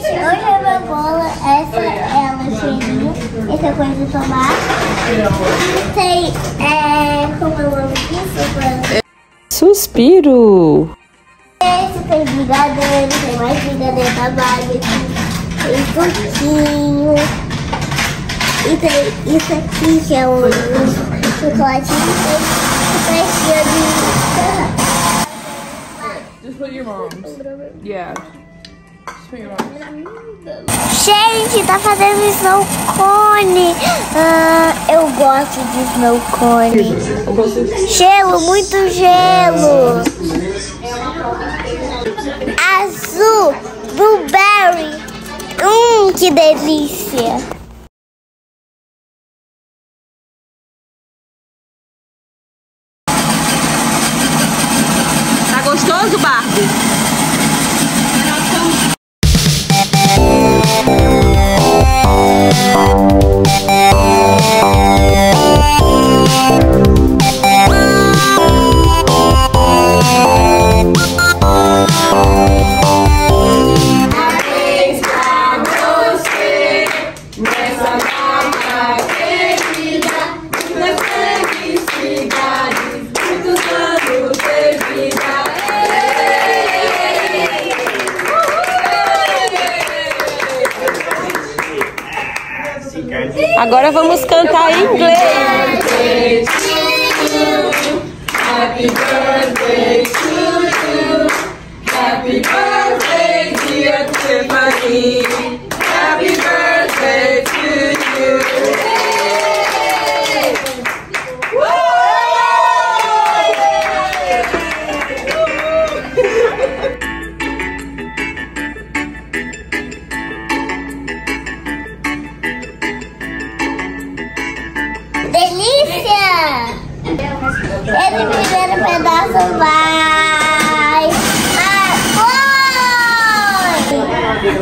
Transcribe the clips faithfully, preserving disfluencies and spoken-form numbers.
gente, hoje a minha bola, essa é a cheirinha, essa é coisa de tomar. Tem, é, como é o nome disso? Suspiro. Esse tem brigadeiro, tem mais brigadeiro da Barbie, tem pouquinho. E tem isso aqui que é um, um chocolate e tem de... Just put your mom's. Yeah. Just put your mom's. Gente, tá fazendo snow cone. Ah, eu gosto de snow cone. Gelo, muito gelo. Azul, blueberry. Hum, que delícia. Tá gostoso, Barbie? Agora vamos cantar em inglês. Happy birthday to you. Happy birthday, dear Tiffany. Happy birthday to you. Delícia! Esse primeiro pedaço vai... Ah, foi!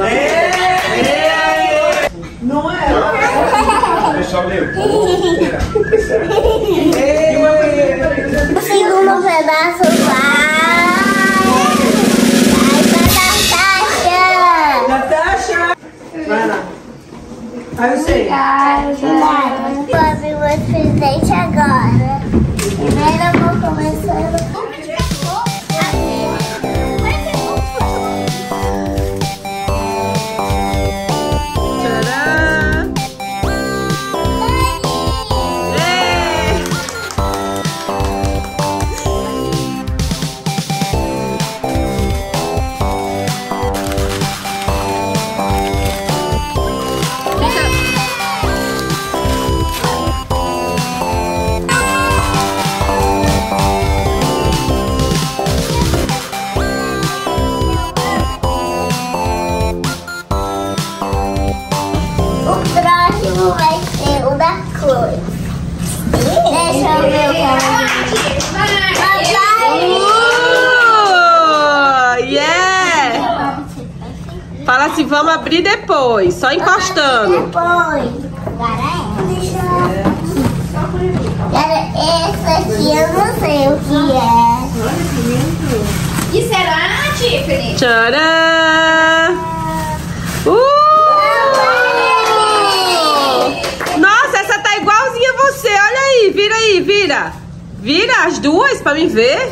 Não é? Deixa eu ler. O segundo pedaço vai... Vai pra Natasha! Vai lá. Aí eu sei. Vou abrir o presente agora. Primeiro eu vou começando. Tcharam! Ei! O próximo vai ser o da cor. Deixa eu ver o que Papai! Uh, yeah! Fala assim, vamos abrir depois, só encostando. Depois. Agora é. Agora esse aqui eu não sei o que é. E será, Tiffany? Tcharam! Uh! Nossa, essa tá igualzinha a você, olha aí, vira aí, vira. Vira as duas pra me ver.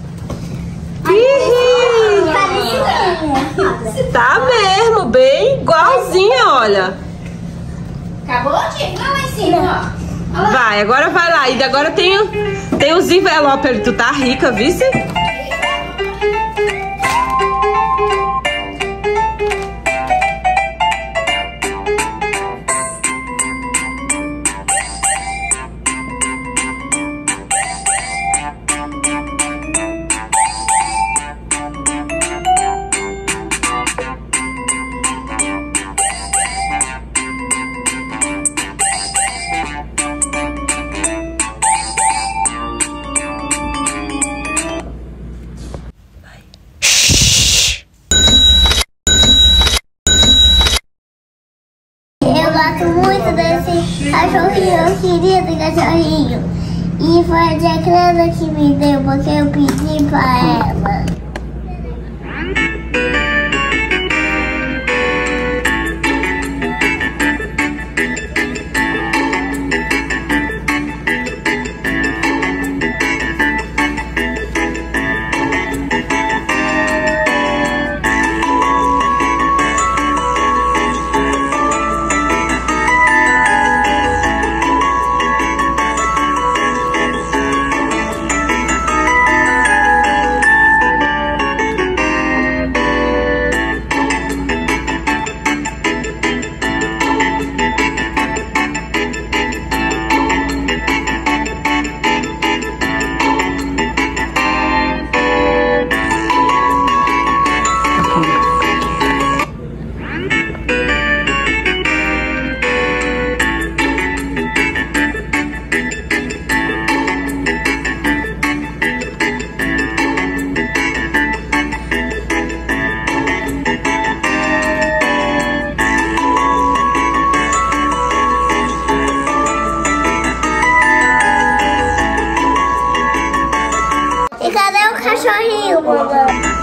Ih, tá mesmo, bem igualzinha, olha. Acabou, Tiffany? Não, lá em cima, ó. Vai, agora vai lá. E agora tem, tem os envelopes. Tu tá rica, vice? Muito desse cachorrinho, eu queria ter cachorrinho. E foi a Jack Lana que me deu, porque eu pedi pra ela. cachorrinho, mamãe.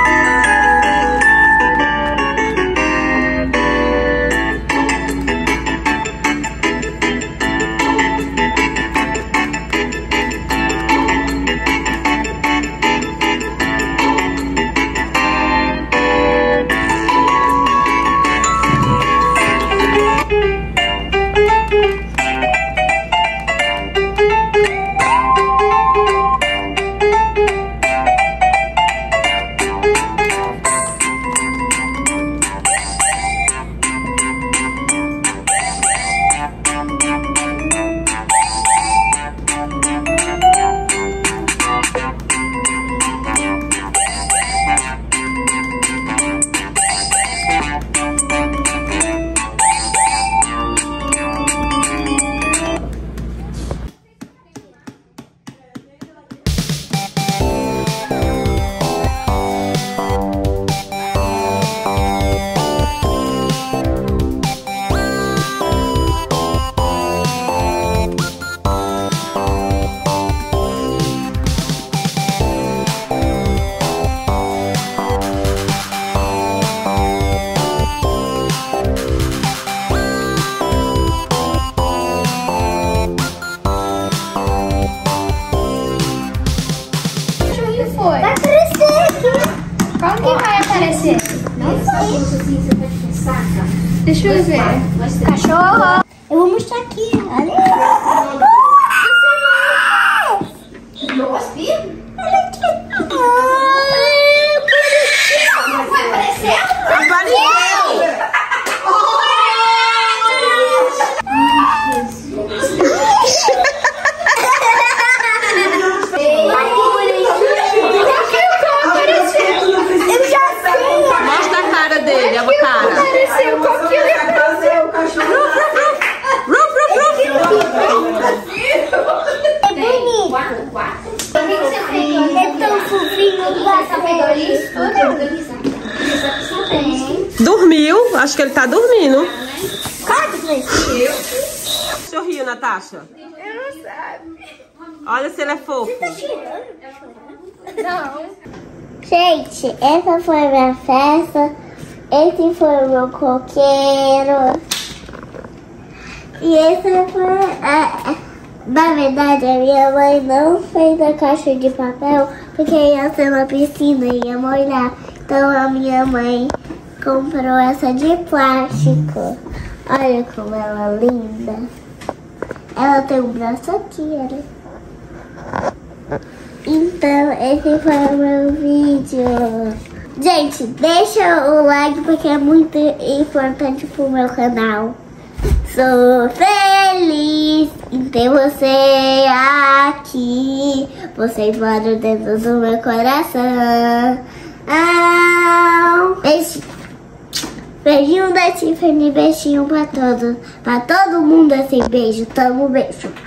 Foi. Vai aparecer aqui. Como que vai aparecer? Não sei. Deixa eu ver. Cachorro. Eu vou mostrar aqui. Olha. Nossa, viu? Olha aqui. Vai aparecer? Apareceu! Eu já sei. Mostra a cara dele, a cara. Apareceu, como que vai aparecer o cachorro? Ruf, ruf, ruf. É bonito. Quatro, quatro. O que você fez? É tão fofinho. Você pegou isso tudo organizado. Dormiu? Acho que ele tá dormindo. Quatro. Cachorrinho, Natasha. Eu não sabe. Olha se ele é fofo. Não. Gente, essa foi a minha festa. Esse foi o meu coqueiro. E essa foi a... Na verdade, a minha mãe não fez a caixa de papel porque ia ser na piscina e ia molhar. Então a minha mãe comprou essa de plástico. Olha como ela é linda. Ela tem um braço aqui, olha. Então, esse foi o meu vídeo. Gente, deixa o like porque é muito importante pro meu canal. Sou feliz em ter você aqui. Vocês moram dentro do meu coração. Ah, beijo. Beijinho da Tiffany, beijinho pra todos. Pra todo mundo assim, beijo. Tamo, beijo.